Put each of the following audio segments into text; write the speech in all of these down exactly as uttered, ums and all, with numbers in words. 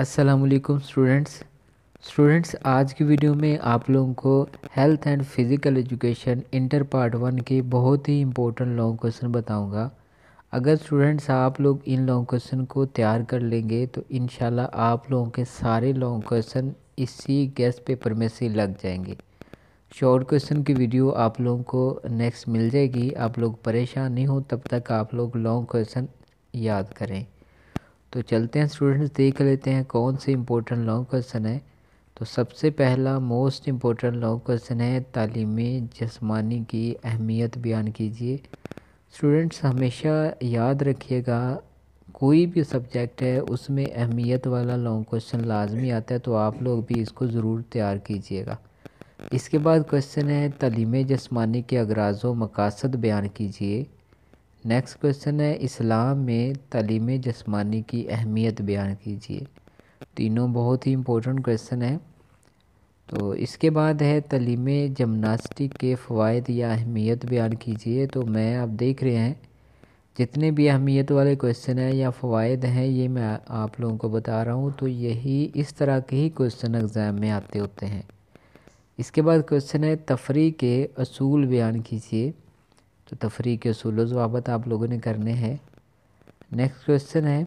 अस्सलाम वालेकुम students students आज की वीडियो में आप लोगों को health and physical education inter part one के बहुत ही इम्पोर्टेंट लॉन्ग क्वेश्चन बताऊंगा। अगर स्टूडेंट्स आप लोग इन लॉन्ग क्वेश्चन को तैयार कर लेंगे तो इंशाल्लाह आप लोगों के सारे लॉन्ग क्वेश्चन इसी गेस्ट पेपर में से लग जाएंगे। शॉर्ट क्वेश्चन की वीडियो आप लोगों को नेक्स्ट मिल जाएगी। आप लोग परेशान नहीं हो, तब तक आप लोग लॉन्ग क्वेश्चन याद करें। तो चलते हैं स्टूडेंट्स, देख लेते हैं कौन से इम्पोर्टेंट लॉन्ग क्वेश्चन है। तो सबसे पहला मोस्ट इम्पोर्टेंट लॉन्ग क्वेश्चन है, तालीमी जिस्मानी की अहमियत बयान कीजिए। स्टूडेंट्स हमेशा याद रखिएगा, कोई भी सब्जेक्ट है उसमें अहमियत वाला लॉन्ग क्वेश्चन लाजमी आता है, तो आप लोग भी इसको ज़रूर तैयार कीजिएगा। इसके बाद क्वेश्चन है, तालीमी जिस्मानी के अगराज़ व मकासद बयान कीजिए। नेक्स्ट क्वेश्चन है, इस्लाम में तालीम जिस्मानी की अहमियत बयान कीजिए। तीनों बहुत ही इम्पोर्टेंट क्वेश्चन है। तो इसके बाद है, तालीम जिम्नास्टिक के फ़वाइद या अहमियत बयान कीजिए। तो मैं आप देख रहे हैं जितने भी अहमियत वाले क्वेश्चन हैं या फ़वाइद हैं ये मैं आप लोगों को बता रहा हूँ। तो यही इस तरह के ही क्वेश्चन एग्ज़ाम में आते होते हैं। इसके बाद क्वेश्चन है, तफरी के असूल बयान कीजिए। तो तफरी के असूल ज़वाबत आप लोगों ने करने हैं। नेक्स्ट क्वेश्चन है,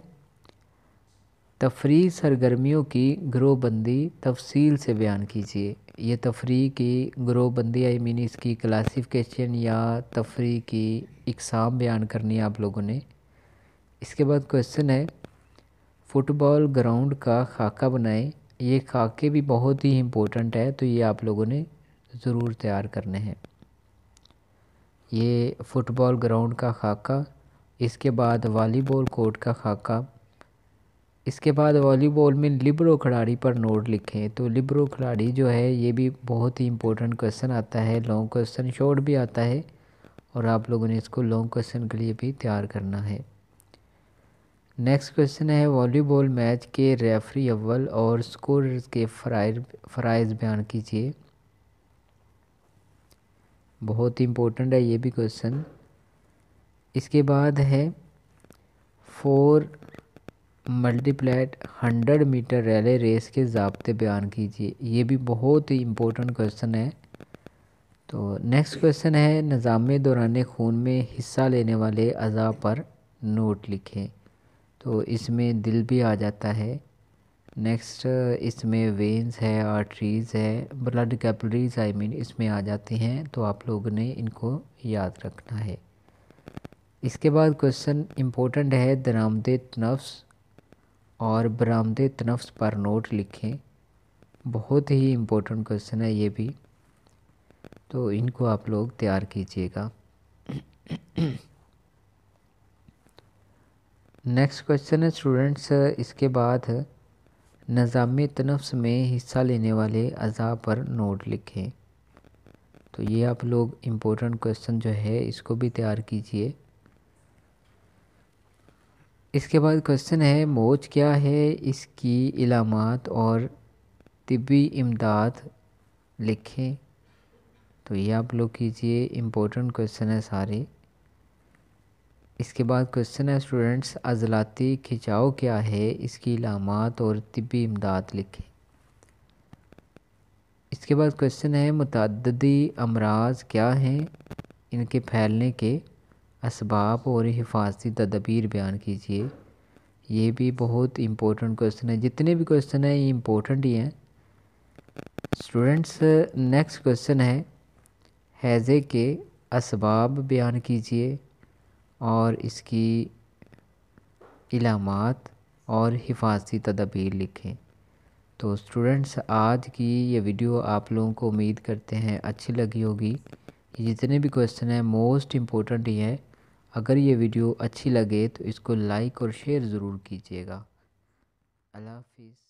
तफरी सरगर्मियों की ग्रोहबंदी तफसील से बयान कीजिए। ये तफरी की ग्रोहबंदी आई मीन इसकी क्लासिफिकेशन या तफरी की इकसाम बयान करनी है आप लोगों ने। इसके बाद क्वेश्चन है, फ़ुटबॉल ग्राउंड का खाका बनाएं। ये खाके भी बहुत ही इम्पोर्टेंट है, तो ये आप लोगों ने ज़रूर तैयार करने हैं। ये फ़ुटबॉल ग्राउंड का खाका। इसके बाद वॉलीबॉल कोर्ट का खाका। इसके बाद वॉलीबॉल में लिबरो खिलाड़ी पर नोट लिखें। तो लिबरो खिलाड़ी जो है ये भी बहुत ही इम्पोर्टेंट क्वेश्चन आता है। लॉन्ग क्वेश्चन शॉर्ट भी आता है और आप लोगों ने इसको लॉन्ग क्वेश्चन के लिए भी तैयार करना है। नेक्स्ट क्वेश्चन है, वॉलीबॉल मैच के रेफरी अव्वल और स्कोरर्स के फ़राइज़ बयान कीजिए। बहुत ही इम्पोर्टेंट है ये भी क्वेश्चन। इसके बाद है, four multiplied hundred metre relay race के ज़ाब्ते बयान कीजिए। ये भी बहुत ही इम्पोर्टेंट क्वेश्चन है। तो नेक्स्ट क्वेश्चन है, निज़ाम दौरान खून में हिस्सा लेने वाले अज़ा पर नोट लिखें। तो इसमें दिल भी आ जाता है। नेक्स्ट इसमें वेन्स है, आर्टरीज़ है, ब्लड कैपिलरीज आई मीन इसमें आ जाती हैं। तो आप लोगों ने इनको याद रखना है। इसके बाद क्वेश्चन इम्पोर्टेंट है, दरामदे तनफ्स और बरामदे तनफ्स पर नोट लिखें। बहुत ही इम्पोर्टेंट क्वेश्चन है ये भी, तो इनको आप लोग तैयार कीजिएगा। नेक्स्ट क्वेश्चन है स्टूडेंट्स, इसके बाद निज़ाम तनफ्स में हिस्सा लेने वाले अज़ा पर नोट लिखें। तो ये आप लोग इम्पोर्टेंट क्वेश्चन जो है इसको भी तैयार कीजिए। इसके बाद क्वेश्चन है, मौज क्या है, इसकी इलामात और तिब्बी इमदाद लिखें। तो ये आप लोग कीजिए, इम्पोर्टेंट क्वेश्चन है सारे। इसके बाद क्वेश्चन है स्टूडेंट्स, अज़लाती खिंचाव क्या है, इसकी इलामात और तिब्बी इमदाद लिखें। इसके बाद क्वेश्चन है, मुतअद्दिदी अमराज़ क्या हैं, इनके फैलने के असबाब और हिफाजती तदबीर बयान कीजिए। ये भी बहुत इम्पोर्टेंट क्वेश्चन है। जितने भी क्वेश्चन हैं ये इम्पोर्टेंट ही हैं स्टूडेंट्स। नेक्स्ट क्वेश्चन है, हैज़े के असबाब बयान कीजिए और इसकी इलामात और हिफाजती तदबीर लिखें। तो स्टूडेंट्स आज की ये वीडियो आप लोगों को उम्मीद करते हैं अच्छी लगी होगी। ये जितने भी क्वेश्चन हैं मोस्ट इम्पोर्टेंट ही हैं। अगर ये वीडियो अच्छी लगे तो इसको लाइक और शेयर ज़रूर कीजिएगा। अल्लाह हाफिज़।